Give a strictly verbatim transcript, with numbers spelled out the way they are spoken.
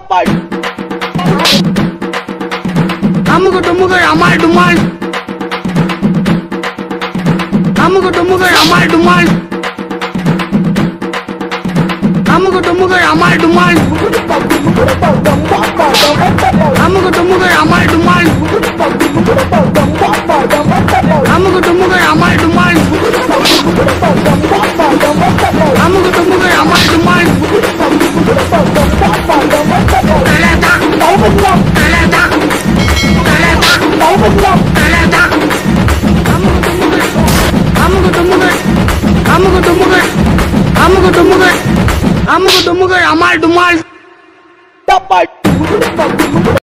அமுகு டுமுகு அமால் டுமால் அமுகு டுமுகு அமால் டுமால் அமுகு டுமுகு அமால் டுமால் அமுகு டுமுகு அமால் டுமால் அமுகு டுமுகு அமால் டுமால் அமுகு டுமுகு அமால் டுமால் Dalada Dalada Dalada Dalada அமுகு டுமுகு அமுகு டுமுகு அமுகு டுமுகு அமுகு டுமுகு அமால் டுமால்